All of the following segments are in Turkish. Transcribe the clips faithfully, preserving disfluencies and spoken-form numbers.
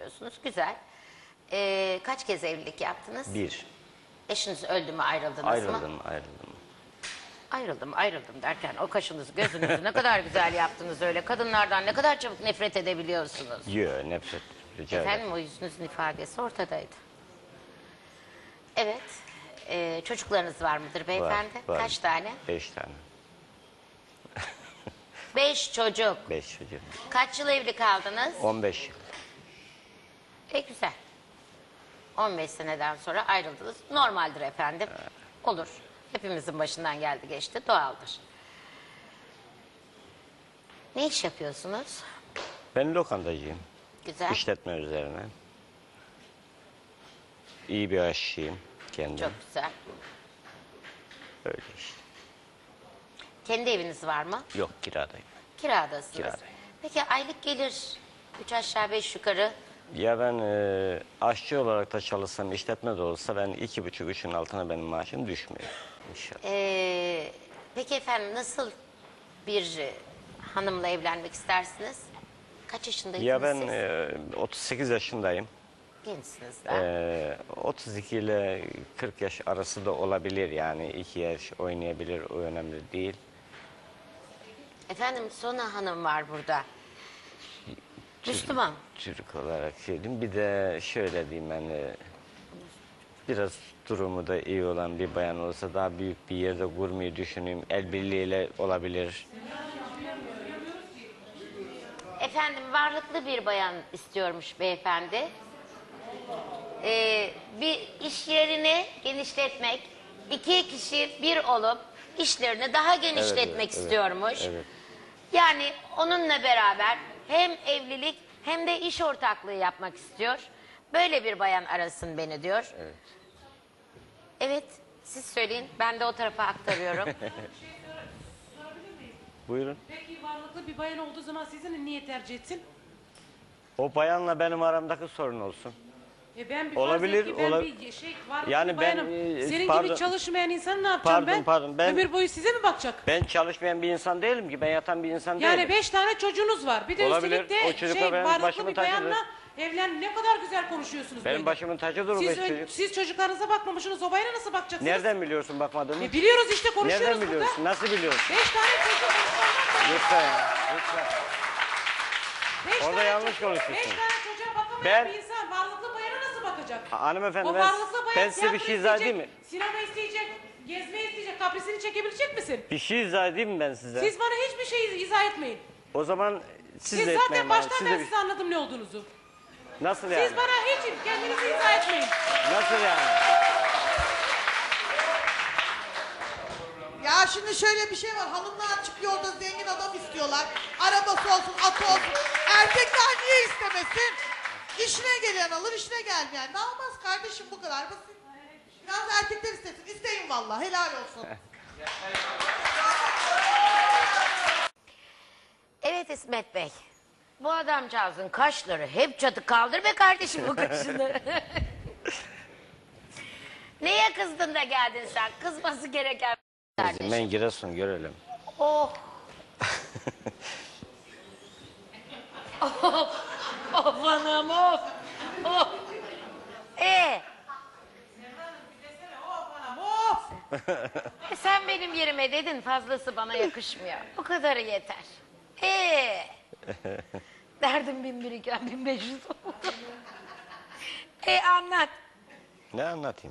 yapıyorsunuz. Güzel. Ee, kaç kez evlilik yaptınız? Bir. Eşiniz öldü mü, ayrıldınız mı? Ayrıldım, ayrıldım. Ayrıldım, ayrıldım derken o kaşınızı, gözünüzü ne kadar güzel yaptınız öyle. Kadınlardan ne kadar çabuk nefret edebiliyorsunuz. Yok, nefret. Rica ederim. Efendim, o yüzünüzün ifadesi ortadaydı. Evet. Ee, çocuklarınız var mıdır beyefendi? Var, var. Kaç tane? Beş tane. Beş çocuk. Beş çocuk. Kaç yıl evli kaldınız? On beş yıl. E güzel. on beş seneden sonra ayrıldınız. Normaldir efendim. Olur. Hepimizin başından geldi geçti. Doğaldır. Ne iş yapıyorsunuz? Ben lokantacıyım. Güzel. İşletme üzerine. İyi bir aşçıyım kendim. Çok güzel. Öyle işte. Kendi eviniz var mı? Yok, kiradayım. Kiradasınız. Kiradayım. Peki aylık gelir üç aşağı beş yukarı. Ya ben e, aşçı olarak da çalışsam, işletme de olsa ben iki buçuk, üçün altına benim maaşım düşmüyor inşallah. Ee, peki efendim, nasıl bir e, hanımla evlenmek istersiniz? Kaç yaşındaydınız Ya ben siz? e, otuz sekiz yaşındayım. Gençsiniz daha. E, otuz iki ile kırk yaş arası da olabilir, yani iki yaş oynayabilir, o önemli değil. Efendim, Sona Hanım var burada. Müslüman. Türk olarak söyleyeyim. Bir de şöyle diyeyim, ben e, biraz durumu da iyi olan bir bayan olsa daha büyük bir yerde kurmayı düşünüyorum. El birliğiyle olabilir. Efendim, varlıklı bir bayan istiyormuş beyefendi. Ee, bir iş yerini genişletmek, iki kişi bir olup işlerini daha genişletmek Evet, evet, istiyormuş. evet. Yani onunla beraber hem evlilik hem de iş ortaklığı yapmak istiyor. Böyle bir bayan arasın beni diyor. Evet. Evet, siz söyleyin, ben de o tarafa aktarıyorum. Buyurun. Peki varlıklı bir bayan olduğu zaman sizi niye tercih etsin? O bayanla benim aramdaki sorun olsun. E ben bir Olabilir, farz et ki ben ola- bir şey varlıklı Yani bir ben, bayanım. e, Senin pardon. gibi çalışmayan insan ne yapacağım Pardon, ben? pardon, ben- Ömür boyu size mi bakacak? Ben çalışmayan bir insan değilim ki. Ben yatan bir insan Yani değilim. beş tane çocuğunuz var. Bir de Olabilir. üstelik O de çocukla şey benim varlıklı başımın bir tacıdır. bayanla evlen, ne kadar güzel konuşuyorsunuz Benim böyle. başımın tacıdır o Siz, beş ö- çocuk. siz çocuklarınıza bakmamışsınız, o bayana nasıl bakacaksınız? Nereden biliyorsun bakmadığını? E biliyoruz işte, konuşuyoruz Nereden burada. biliyorsun? Nasıl biliyorsun? Beş tane çocuk var. Lütfen ya, lütfen. Beş Orada tane yanlış çocuk- konuşuyorsun. Beş tane çocuğa bakamayan Ben- bir insan varlıklı bayana nasıl bakacak? Hanımefendi, O ben, varlıklı bayan ben size bir tiyatro şey izah isteyecek, edeyim mi? sinema isteyecek, gezme isteyecek, kaprisini çekebilecek misin? Bir şey izah edeyim mi ben size? Siz bana hiçbir şey izah etmeyin. O zaman siz, Siz de zaten etmeyin bana. baştan Siz ben de bir- size anladım ne olduğunuzu. Nasıl yani? Siz bana hiç kendinizi izah etmeyin. Nasıl yani? Ya şimdi şöyle bir şey var. Hanımlar açık yolda zengin adam istiyorlar. Arabası olsun, atı olsun. Erkekler niye istemesin? İşine gelen alır, işine gelmeyen. Ne olmaz kardeşim, bu kadar basit. Biraz erkekler istesin. İsteyin vallahi, helal olsun. Evet İsmet Bey. Bu adamcağızın kaşları hep çatı, kaldır be kardeşim bu kaşını. Neye kızdın da geldin sen? Kızması gereken kardeşim. Ben Giresun görelim. Oh. Of. Of anam of. Of. Ee, Of! e sen benim yerime dedin, fazlası bana yakışmıyor. Bu kadarı yeter. Ee. Derdim bin bir iken bin beş yüz oldu. E anlat. Ne anlatayım?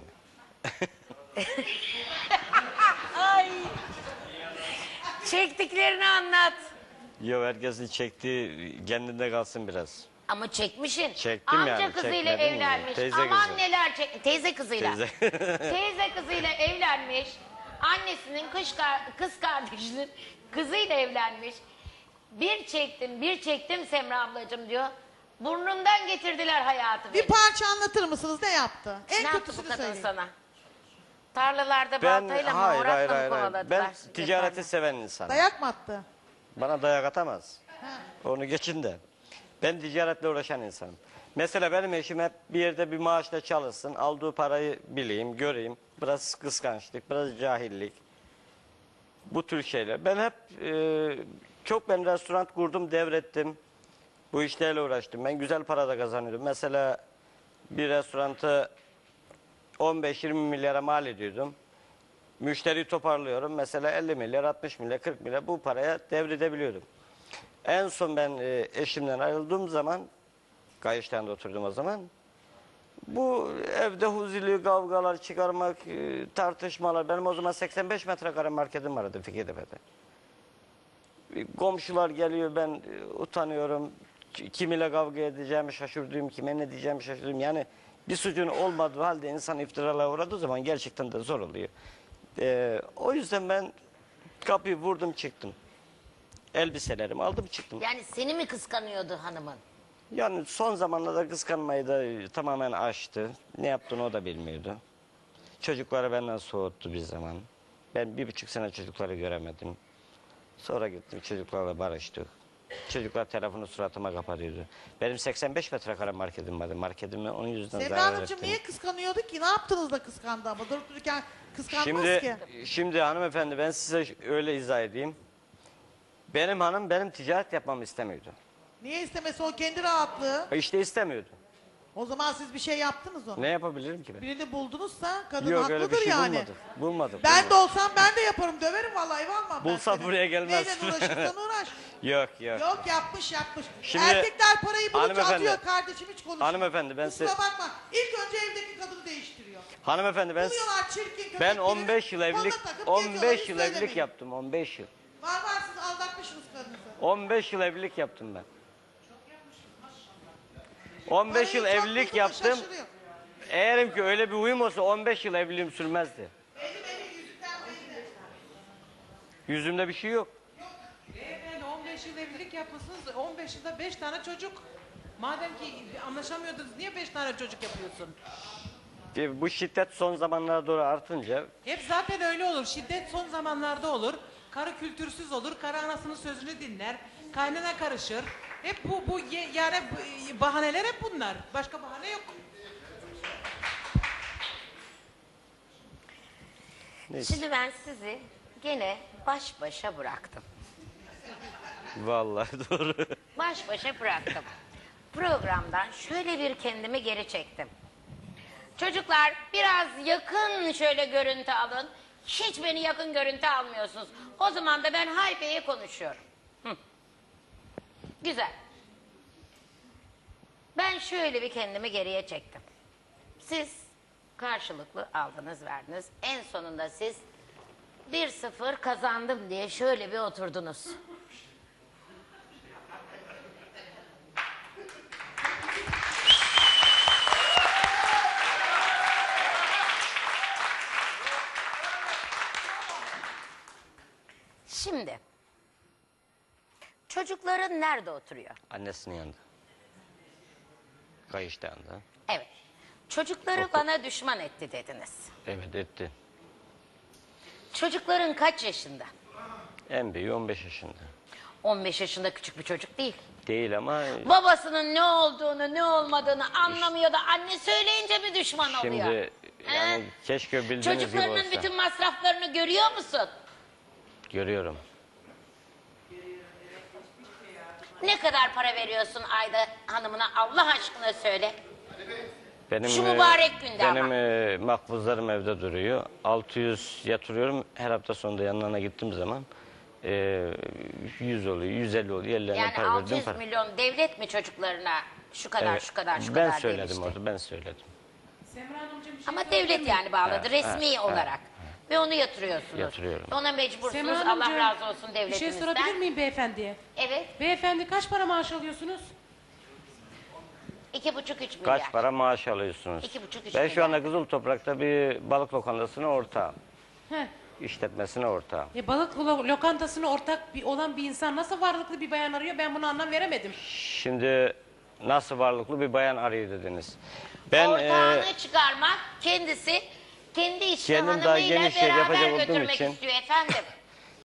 Ay. Çektiklerini anlat. Yok, herkesin çektiği kendinde kalsın biraz. Ama çekmişin. Çektim Amca yani, kızıyla çekmedim mi? evlenmiş. Teyze Aman kızı. neler çek... Teyze kızıyla. Teyze. Teyze kızıyla evlenmiş. Annesinin kız, kar... kız kardeşinin kızıyla evlenmiş. Bir çektim, bir çektim Semra ablacığım diyor. Burnundan getirdiler hayatı. Bir beni. parça anlatır mısınız? Ne yaptı? En Ne yaptı bu kötüsünü kadın söyleyin. sana? Tarlalarda Ben baltayla mı, hayır hayır orakla mı hayır. hayır. kovaladılar? Ben ticareti Yeter mi? seven insanım. Dayak mı attı? Bana dayak atamaz. Onu geçin de. Ben ticaretle uğraşan insanım. Mesela benim eşim hep bir yerde bir maaşla çalışsın, aldığı parayı bileyim, göreyim. Biraz kıskançlık, biraz cahillik. Bu tür şeyler. Ben hep e, çok ben restoran kurdum, devrettim. Bu işlerle uğraştım. Ben güzel para da kazanıyordum. Mesela bir restorantı on beş yirmi milyara mal ediyordum. Müşteriyi toparlıyorum. Mesela elli milyar, altmış milyar, kırk milyar bu paraya devredebiliyordum. En son ben e, eşimden ayrıldığım zaman, Kayış'tan da oturdum o zaman. Bu evde huzurlu kavgalar çıkarmak, e, tartışmalar. Benim o zaman seksen beş metrekare marketim vardı Fikirtepe'de. E, Komşular geliyor, ben e, utanıyorum. Kimiyle kavga edeceğimi şaşırdım, kime ne diyeceğimi şaşırdım. Yani bir suçun olmadığı halde insan iftiralara uğradığı zaman gerçekten de zor oluyor. E, o yüzden ben kapıyı vurdum çıktım. Elbiselerimi aldım çıktım. Yani seni mi kıskanıyordu hanımın? Yani son zamanlarda kıskanmayı da tamamen aştı. Ne yaptığını o da bilmiyordu. Çocukları benden soğuttu bir zaman. Ben bir buçuk sene çocukları göremedim. Sonra gittim çocuklarla barıştık. Çocuklar telefonu suratıma kapatıyordu. Benim seksen beş metrekare marketim vardı. Marketimi onun yüzünden Semra zarar Hanımcığım ettim. niye kıskanıyordu ki? Ne yaptınız da kıskandı ama? Durup dururken kıskanmaz Şimdi, ki. şimdi hanımefendi ben size öyle izah edeyim. Benim hanım benim ticaret yapmamı istemiyordu. Niye istemesi o kendi rahatlığı? İşte istemiyordu. O zaman siz bir şey yaptınız ona. Ne yapabilirim ki ben? Birini buldunuzsa kadın Yok haklıdır öyle bir şey yani. bulmadım. Bulmadım. Ben bulmadım. de olsam ben de yaparım. Döverim vallahi ev almam ben Bulsam seni. buraya gelmez. Neyle uğraşırsan uğraş. Yok yok. Yok yapmış yapmış. Şimdi- Erkekler parayı bulunca Hanımefendi- atıyor kardeşim hiç konuşma. Hanımefendi, ben Kusura size- bakma. İlk önce evdeki kadını değiştiriyor. Hanımefendi ben Buluyorlar çirkin köpekleri. ben on beş yıl evlilik koluna takıp on geziyorlar, beş hiç yıl söylemeyin. evlilik yaptım. on beş yıl. Var var siz aldatmışsınız karınızı. on beş yıl evlilik yaptım ben. on beş yıl Parayı çok evlilik bulduğunda yaptım. şaşırıyor. Eğerim ki öyle bir uyum olsa on beş yıl evliliğim sürmezdi. Belli belli yüzükten belli. Yüzümde bir şey yok. Beyefendi on beş yıl evlilik yapmışsınız. on beş yılda beş tane çocuk. Madem ki anlaşamıyordunuz niye beş tane çocuk yapıyorsun? E, Bu şiddet son zamanlara doğru artınca Hep zaten öyle olur. Şiddet son zamanlarda olur. Karı kültürsüz olur. Karı anasının sözünü dinler. Kaynana karışır. Hep bu bu ye- yani bu- bahaneler hep bunlar. Başka bahane yok. neyse. Şimdi ben sizi gene baş başa bıraktım. Vallahi doğru. Baş başa bıraktım. Programdan şöyle bir kendimi geri çektim. Çocuklar biraz yakın şöyle görüntü alın. Hiç beni yakın görüntü almıyorsunuz. O zaman da ben Haybe'ye konuşuyorum. Hı. Güzel. Ben şöyle bir kendimi geriye çektim. Siz karşılıklı aldınız verdiniz. En sonunda siz bir sıfır kazandım diye şöyle bir oturdunuz. Şimdi çocukların nerede oturuyor? Annesinin yanında. Kayışta yanında. Evet. Çocukları bana düşman etti dediniz. Evet etti. Çocukların kaç yaşında? En büyüğü on beş yaşında. on beş yaşında küçük bir çocuk değil. Değil ama Babasının ne olduğunu ne olmadığını anlamıyor da anne söyleyince bir düşman oluyor. şimdi yani He? keşke bildiğiniz gibi Çocuklarının olsa. bütün masraflarını görüyor musun? Görüyorum. Ne kadar para veriyorsun ayda hanımına Allah aşkına söyle. Benim, Şu e, mübarek günde benim ama. e, makbuzlarım evde duruyor. altı yüz yatırıyorum. Her hafta sonunda yanlarına gittiğim zaman e, yüz oluyor, yüz elli oluyor. Ellerine Yani para altı verdiğim yüz para. milyon devlet mi çocuklarına şu kadar Evet. şu kadar şu ben kadar söyledim demişti. orada, ben söyledim. Semra Hanımcığım bir şey Ama sorabilir devlet miyim? yani bağladı Ha, resmi ha, olarak. Ve onu yatırıyorsunuz. Yatırıyorum. Ona mecbursunuz. Semra Allah Hanımcığım, razı olsun Bir şey devletimizden. sorabilir miyim beyefendiye? Evet. Beyefendi kaç para maaş alıyorsunuz? iki buçuk üç milyar. Kaç para maaş alıyorsunuz? İki buçuk, üç Ben şu milyar. anda Kızıl Toprak'ta bir balık lokantasına ortağım. Heh. İşletmesine ortağım. E, balık lo- lokantasına ortak bir, olan bir insan nasıl varlıklı bir bayan arıyor? Ben bunu anlam veremedim. Şimdi nasıl varlıklı bir bayan arıyor dediniz. Ben Ortağını e, çıkarmak kendisi kendi işini Kendim daha hanımıyla geniş yer beraber yapacak olduğum götürmek için- istiyor efendim.